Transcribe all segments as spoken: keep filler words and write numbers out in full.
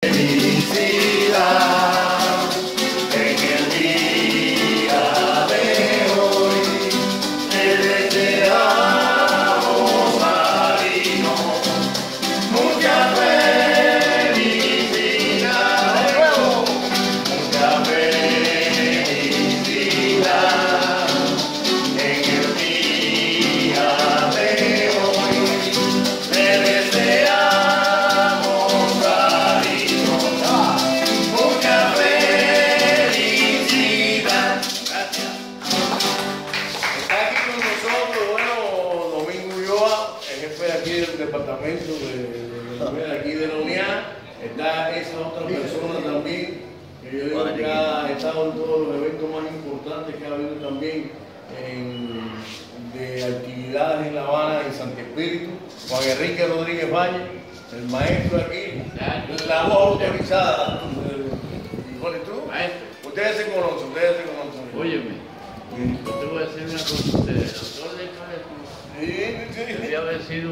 Está esa otra persona también, que yo digo que ha estado en todos los eventos más importantes que ha habido también en, de actividades en La Habana, en Santo Espíritu, Juan Enrique Rodríguez Valle, el maestro aquí, la voz autorizada. ¿Cuál es tú? Ustedes se conocen, ustedes se conocen. Óyeme, yo te voy a decir una cosa, ustedes, doctor de Cáceres, sí, sí. debía haber sido,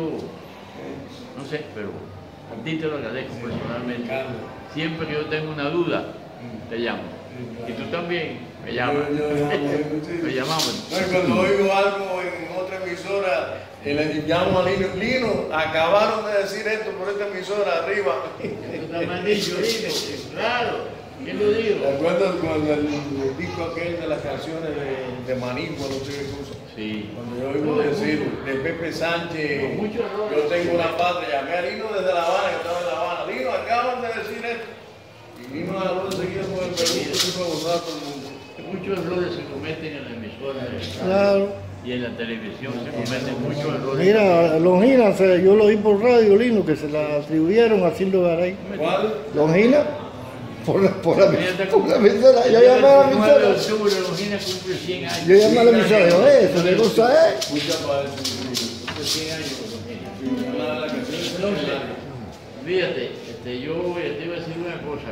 no sé, pero a ti te lo agradezco personalmente. Siempre que yo tengo una duda, te llamo. Y tú también me llamas. Me llamamos. Cuando oigo algo en otra emisora, le llamo a Lino. Lino, acabaron de decir esto por esta emisora arriba. Esto está mal dicho, Lino. Claro. ¿Quién lo dijo? ¿Te acuerdas cuando el, el disco aquel de las canciones de, de Manigua, no sé qué cosa? Sí. Cuando yo oigo decir de Pepe Sánchez, yo tengo una patria, llamé a Lino desde La Habana, que estaba en La Habana. Lino, acaban de decir esto. Y Lino habló enseguida con el Perú, que se fue a gozar todo el mundo. Muchos errores se cometen en la emisora. Claro. Y en la televisión se cometen muchos errores. Mira, Longina, yo lo vi por radio, Lino, que se la atribuyeron a Silvio Garay. ¿Cuál? Longina. Por la, por la, por la emisora, yo llamé a la emisora. Yo llamé a la emisora, yo, eh, eso qué cosa es. Fíjate, este, yo te iba a decir una cosa.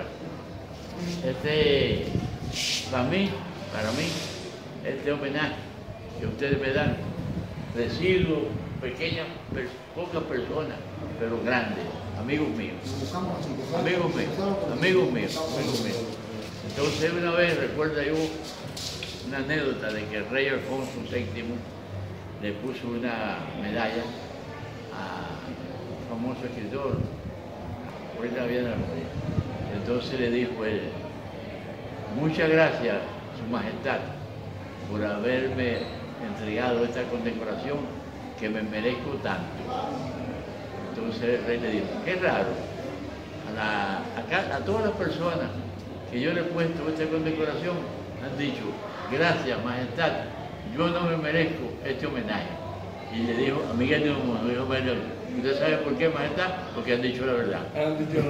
Este, para mí, para mí, este homenaje que ustedes me dan, recibo pequeñas, pocas personas, pero grandes, amigos míos, amigos míos, amigos míos, amigos míos. Entonces una vez, recuerda yo, una anécdota de que el rey Alfonso séptimo le puso una medalla a un famoso escritor, ahorita viene la memoria. Entonces le dijo él, muchas gracias, Su Majestad, por haberme entregado esta condecoración que me merezco tanto. Entonces el rey le dijo, qué raro, a, la, a, a todas las personas que yo le he puesto esta condecoración han dicho, gracias Majestad, yo no me merezco este homenaje. Y le dijo, a Miguel de Mundo, dijo, ¿usted sabe por qué, Majestad? Porque han dicho la verdad. Han dicho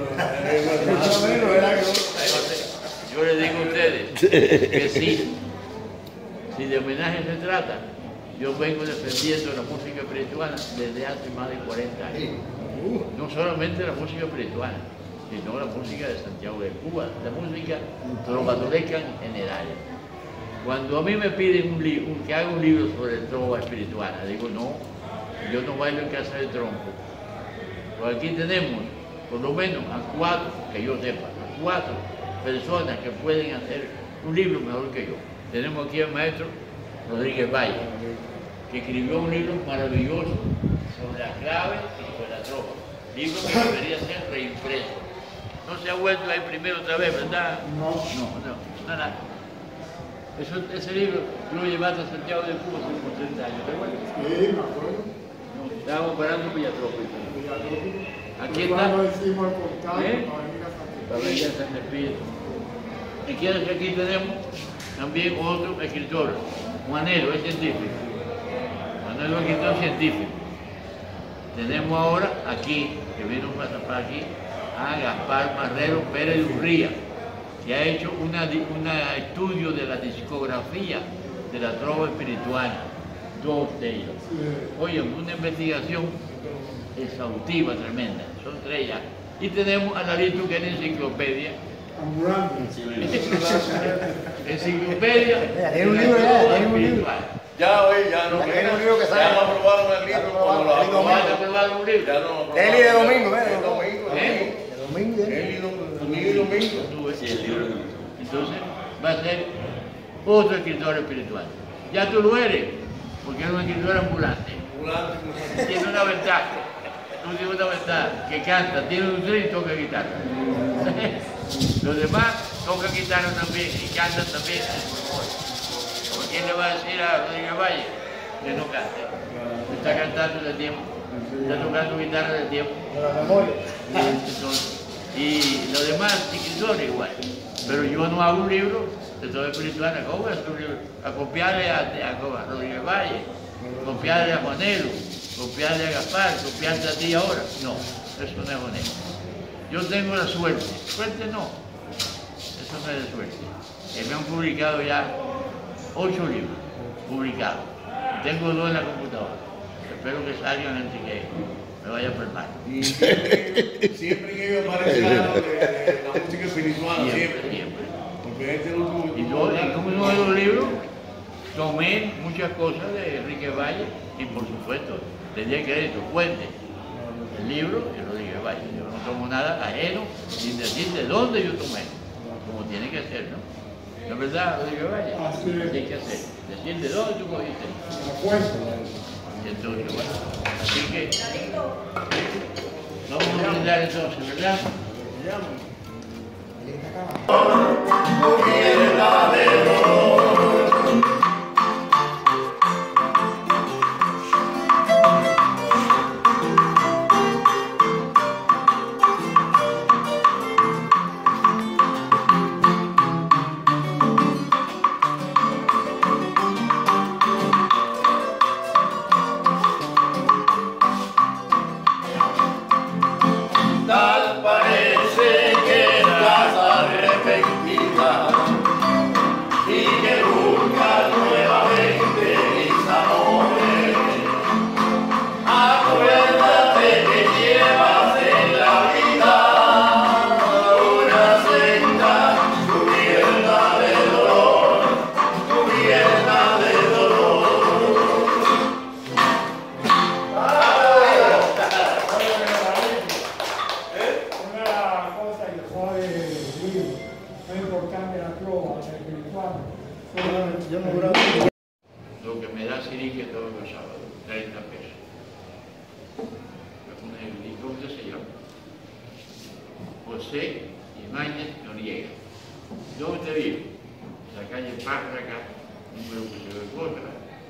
la verdad. Yo les digo a ustedes que sí, si de homenaje se trata, yo vengo defendiendo la música espiritual desde hace más de cuarenta años. No solamente la música espiritual, sino la música de Santiago de Cuba, la música trovatoresca en general. Cuando a mí me piden un libro, que haga un libro sobre trova espiritual, digo, no, yo no bailo en casa de tronco. Pues aquí tenemos, por lo menos, a cuatro, que yo sepa, a cuatro personas que pueden hacer un libro mejor que yo. Tenemos aquí al maestro Rodríguez Valle, que escribió un libro maravilloso sobre las claves y sobre la trova. Libro que debería ser reimpreso. No se ha vuelto a imprimir otra vez, ¿verdad? No. No, no, nada. Eso, ese libro yo lo llevaste a Santiago de Cuba hace como treinta años, ¿te acuerdas? Sí, me acuerdo. No, estábamos operando en Villatrópico. Aquí está. Cuando hicimos el contacto ¿Eh? para venir a Para venir a San Pedro. San Espíritu. Y quiero que aquí tenemos también otro escritor, Juanelo, es científico. Juanelo es escritor científico. Tenemos ahora aquí, que vino para aquí, a Gaspar Marrero Pérez de Urría, que ha hecho un estudio de la discografía de la trova espiritual, dos de ellos. Oye, una investigación exhaustiva, tremenda, son tres ya. Y tenemos a Lalito, que es la enciclopedia. Enciclopedia. Tiene un libro ya, tiene un libro. Ya, oye, ya no. Tiene un libro que sale. Ya no aprobaron el libro como lo aprobaron. ¿Ya aprobaron un libro? Ya no lo aprobaron. Eli de domingo, ¿eh? El domingo. ¿Eh? El domingo, Eli Entonces va a ser otro escritor espiritual. Ya tú lo eres, porque eres un escritor ambulante. Tiene una ventaja, tú tienes una ventaja, que canta, tiene un trío y toca guitarra. Los demás tocan guitarra también y cantan también. ¿Por quién le va a decir a Rodríguez Valle que no cante? Está cantando de tiempo, está tocando guitarra de tiempo. Y los demás escritores igual. Pero yo no hago un libro de todo espiritual, ¿cómo es un libro? A copiarle a, a, a Rodríguez Valle, copiarle a Juanelo, copiarle a Gaspar, copiarte a ti ahora. No, eso no es honesto. Yo tengo la suerte, suerte no, eso no es de suerte. Que me han publicado ya ocho libros publicados. Tengo dos en la computadora. Espero que salgan antes que me vaya a enfermar. Y siempre, siempre que ellos aparecen algo de, de la música espiritual, siempre. Siempre, siempre. Porque este último... Y yo, en uno de los libros, tomé muchas cosas de Enrique Valle y por supuesto le di crédito, fuente, el libro de Rodríguez Valle. Yo no tomo nada ajeno sin decir de dónde yo tomé, como tiene que ser, ¿no? ¿No es verdad, Rodríguez Valle? Así es. Tiene que hacer, decir de dónde tú cogiste. La fuente. Entonces, bueno, así que vamos a brindar entonces, ¿verdad? Tal parece que estás arrepentida y que buscas nuevamente mis amores. Acuérdate que llevas en la vida una senda cubierta de dolor, cubierta de dolor. Una cosa que fue muy importante la trova espiritual. Yo no grabo. Lo que me da Sirique todos los sábados, treinta pesos. ¿Y cómo usted se llama? José Ibáñez Noriega. ¿Dónde usted vive? En la calle Párraga, número que se ve contra.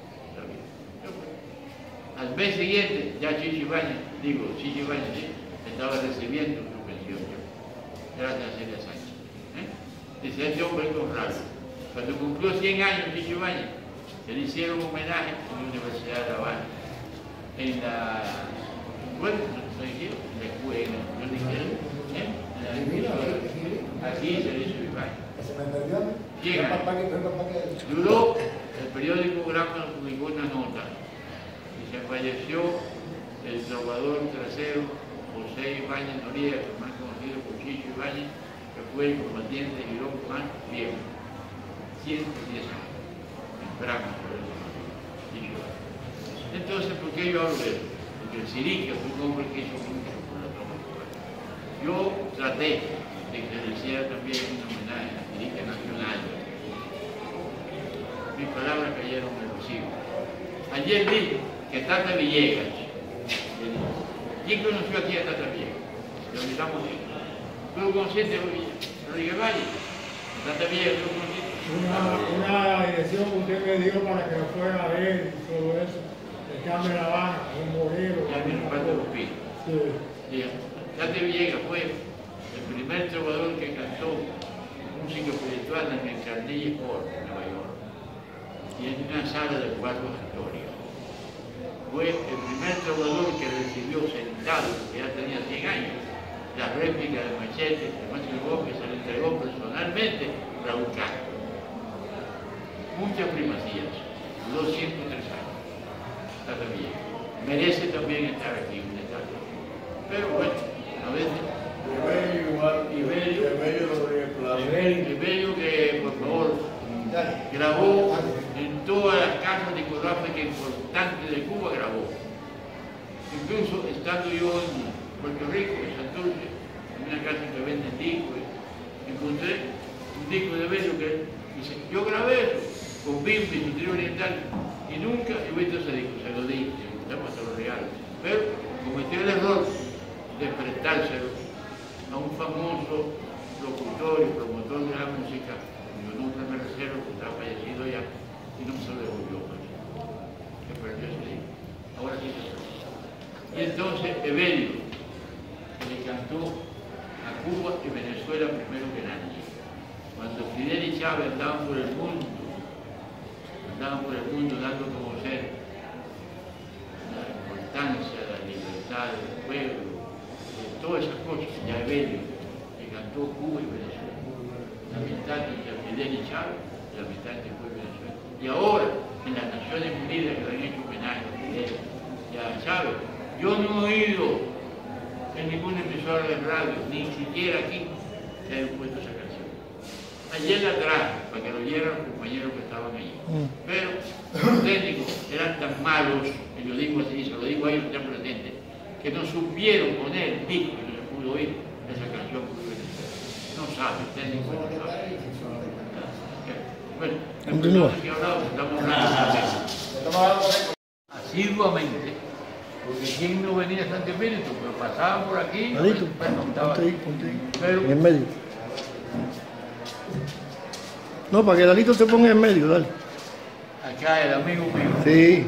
Al mes siguiente, ya Chicho Ibáñez, digo, Chicho Ibáñez, sí, estaba recibiendo su pensión yo. Gracias a Celia Sánchez. ¿Eh? Dice, este hombre es honrado. Cuando cumplió cien años, Chicho Ibáñez, le hicieron un homenaje en la Universidad de La Habana. En la, bueno, no dijeron, en la escuela, no dijeron, ¿eh? En la emisora. Aquí se le hizo Ibáñez. ¿Se me perdió? cien años. Duró, el periódico Gráfico publicó una nota y se falleció el trovador trasero José Ibáñez Noriega, más conocido por Chicho Ibáñez, que fue el combatiente de Girón más viejo, ciento diez años. Entonces, ¿por qué yo hablo de eso? Porque el Sirique fue un hombre que hizo mucho por la trova cubana. Yo traté de que le hiciera también un homenaje a Sirique Nacional. Mis palabras cayeron en los hijos. Ayer vi que Tata Villegas, ¿quién conoció aquí a Tata Villegas? Lo miramos bien. ¿Tú consciente de Rodríguez Valle? Tata Villegas, ¿tú consciente? Una, una dirección que usted me dio para que lo fuera a ver y todo eso. El cambio de La Habana, un modelo. Ya viene parte de los pinos. Sí. Tata Villegas fue el primer trovador que cantó música espiritual en el Carnegie Hall, en Nueva York. Y en una sala de cuatro actores. Fue el primer trovador que recibió sentado, que ya tenía cien años, la réplica de Machete, de Machete que se le entregó personalmente Raúl Castro. Muchas primacías, duró ciento tres años. Está también. Merece también estar aquí un estatua. Pero bueno, a veces. Ibelio igual. Ibelio. Ibelio Rodríguez Plaza. Ibelio que, por favor, grabó en todas las casas discográficas importantes de Cuba, grabó. Incluso estando yo en Puerto Rico, en Santurce, en una casa que vende discos, encontré un disco de Ibelio usted, dice, yo grabé eso con Bimbi, su trío oriental, y nunca he visto ese disco, se lo di, estamos a los regalos. Pero cometió el error de prestárselo a un famoso locutor y promotor de la música, yo nunca me reservo, que está fallecido ya, y no se lo devolvió, pues, que perdió ese disco. Ahora sí se lo. Y entonces Evelio le cantó a Cuba y Venezuela primero que nadie. Cuando Fidel y Chávez andaban por el mundo, andaban por el mundo dando a conocer la importancia de la libertad del pueblo, de todas esas cosas, ya Evelio le cantó Cuba y Venezuela. La mitad de Fidel y Chávez, y la mitad de Cuba y Venezuela. Y ahora, en las Naciones Unidas que le han hecho homenaje a Fidel y a Chávez, yo no he oído en ninguna emisora de radio, ni siquiera aquí, se haya puesto esa canción. Ayer la traje para que lo oyeran los compañeros que estaban allí. Pero los técnicos eran tan malos, y lo digo así, se lo digo a ellos que están presentes, que no supieron poner el disco y no se pudo oír esa canción. No sabe, el técnico no sabe. Bueno, Continúa. Que hablamos, estamos hablando asiduamente. Porque quién no venía a Santo Espíritu, pero pasaban por aquí, Ladito, preguntaban. ponte ahí, ponte ahí. Pero, En el medio. No, para que Dalito se ponga en medio, dale. acá el amigo mío, Sí.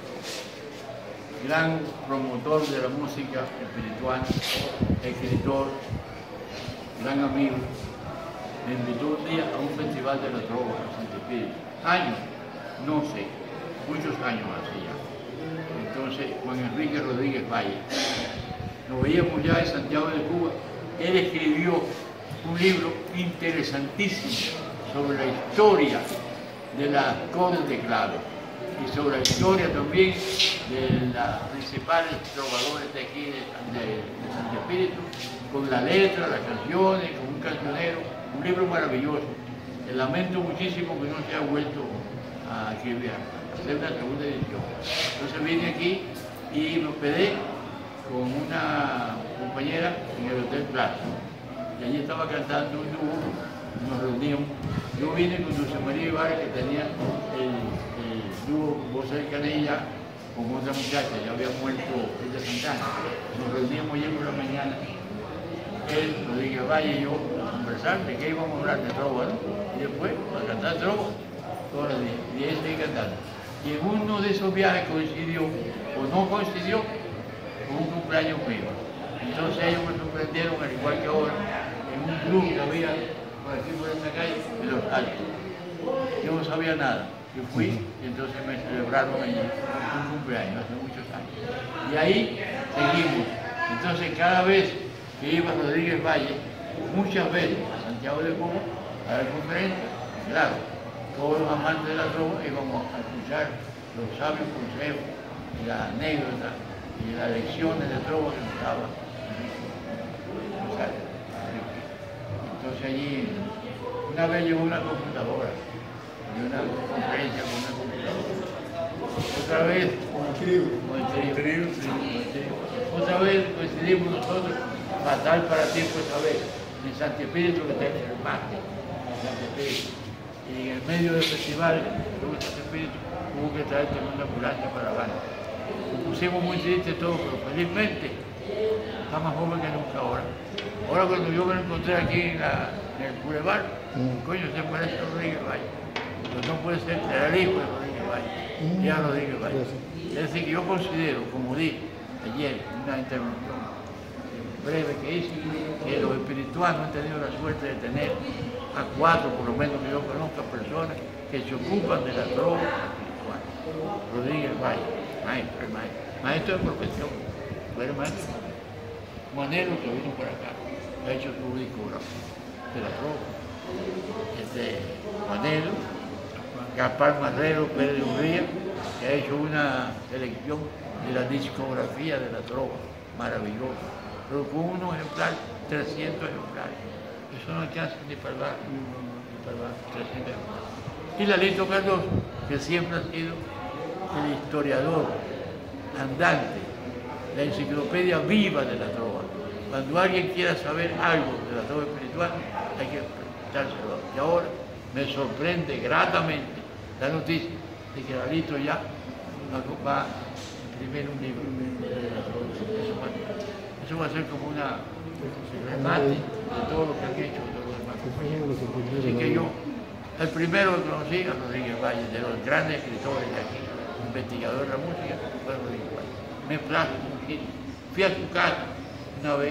gran promotor de la música espiritual, escritor, gran amigo, me invitó un día a un festival de la trova en Santo Espíritu. Años, no sé, muchos años hace ya. Entonces, Juan Enrique Rodríguez Valle. Nos veíamos ya en Santiago de Cuba. Él escribió un libro interesantísimo sobre la historia de las codas de clave y sobre la historia también de las principales trovadores de aquí de, de, de Santo Espíritu, con la letra, las canciones, con un cancionero, un libro maravilloso. Le lamento muchísimo que no se ha vuelto a escribir. Hacer una segunda edición. Entonces vine aquí y me hospedé con una compañera en el Hotel Plaza. Y allí estaba cantando un dúo, nos reuníamos. Yo vine con Dulce María Ibarra, que tenía el, el dúo Voz de Canella con otra muchacha, ya había muerto ella Santana. Nos reuníamos ayer por la mañana. Él, Rodríguez Valle y yo a conversar de qué íbamos a hablar de trova, ¿no? Y después a cantar trova todos los días. Y él seguía cantando. Y en uno de esos viajes coincidió, o no coincidió, con un cumpleaños mío. Entonces ellos me sorprendieron, al igual que ahora, en un club que había por aquí, por esta calle, de Los Altos. Yo no sabía nada. Yo fui y entonces me celebraron allí un cumpleaños, hace muchos años. Y ahí seguimos. Entonces cada vez que iba Rodríguez Valle, muchas veces a Santiago de Cuba, a dar conferencias, claro, todos los amantes de la trova íbamos a escuchar los sabios consejos y las anécdotas y las lecciones de trova que nos daba. Entonces allí, una vez llegó una computadora, y una conferencia con una computadora. Otra vez, con el trío, con el trío, con el trío. Otra vez coincidimos nosotros, fatal para tiempo esa vez, en Santo Espíritu, que está en el martes, en Santo Espíritu. Y en el medio del festival, luego Santo Espíritu, hubo que traer también una ambulancia para Habana. Nos pusimos muy tristes todos, pero felizmente está más joven que nunca ahora. Ahora cuando yo me lo encontré aquí en, la, en el Boulevard, mm. coño, se parece a Rodríguez Valle. Pero no puede ser, era el hijo de Rodríguez Valle, mm. ya Rodríguez Valle. Es decir, que yo considero, como dije ayer en una intervención breve que hice, que los espirituales no han tenido la suerte de tener a cuatro, por lo menos que yo conozca, personas que se ocupan de la trova espiritual. Rodríguez Valle, maestro, maestro, maestro de profesión, fue maestro. Manero, que vino por acá, ha hecho su discografía de la trova. Este, Manero, Gaspar Marrero, Pedro Urría, que ha hecho una selección de la discografía de la trova, maravillosa. Pero con unos ejemplares, trescientos ejemplares. Eso no alcanza ni para el bar, ni para el bar, trescientos ejemplares. Y Lalito Cardoso, que siempre ha sido el historiador andante, la enciclopedia viva de la trova. Cuando alguien quiera saber algo de la trova espiritual, hay que preguntárselo. Y ahora me sorprende gratamente la noticia de que Lalito ya va a imprimir un libro. Eso va, eso va a ser como una remate de todo lo que han hecho todos los demás compañeros. Así que yo, el primero que conocí a Rodríguez Valle, de los grandes escritores de aquí, investigador de la música, fue Rodríguez Valle. Me plazo muchísimo. Fui a su casa una vez,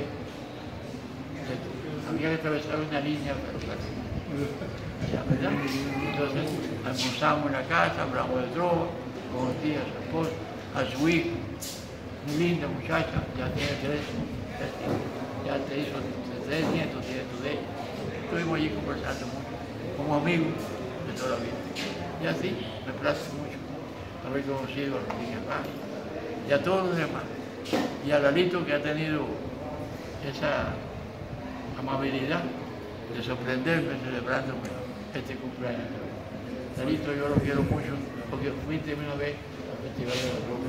había que atravesar una línea, pero ya, ¿verdad? Entonces almorzamos en la casa, hablamos de droga, conocí a su esposa, a su hijo, muy linda muchacha, ya tiene tres, ya te hizo tres nietos, nietos de ella. Estuvimos allí conversando mucho, como amigos de toda la vida. Y así me place mucho haber conocido a Rodríguez Valle y a todos los demás. Y a Lalito, que ha tenido esa amabilidad de sorprenderme celebrándome este cumpleaños. Lalito, yo lo quiero mucho porque fuiste una vez al Festival de la Droga.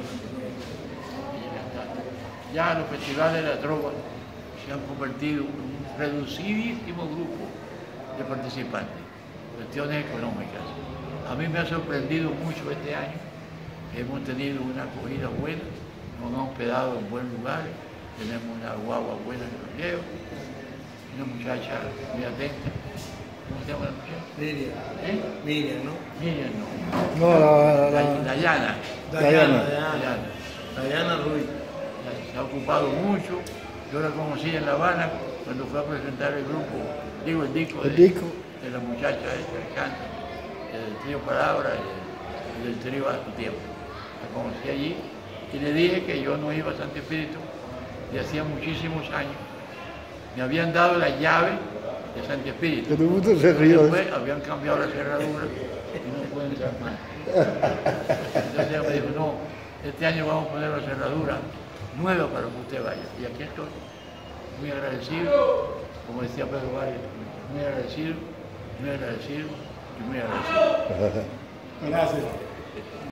Ya los festivales de la droga se han convertido en un reducidísimo grupo de participantes, cuestiones económicas. A mí me ha sorprendido mucho este año. Hemos tenido una acogida buena, nos han hospedado en buen lugar, tenemos una guagua buena que nos lleva, una muchacha muy atenta. ¿Cómo se llama la muchacha? Miriam. ¿Eh? Miriam, ¿no? Miriam, no. No, la, la, La- Dayana. Dayana. Dayana. Dayana Ruiz. Se ha ocupado mucho. Yo la conocí en La Habana cuando fue a presentar el grupo, digo el disco, El de, disco. de la muchacha esta que canta, del trío Palabra y del trío A Tu Tiempo. La conocí allí y le dije que yo no iba a Santo Espíritu de hacía muchísimos años. Me habían dado la llave de Santo Espíritu. Que todo el mundo se rió. Después habían cambiado la cerradura y no pueden entrar más. Entonces ella me dijo, no, este año vamos a poner la cerradura nueva para que usted vaya. Y aquí estoy, muy agradecido, como decía Pedro Valle, muy agradecido, muy agradecido y muy agradecido. Gracias.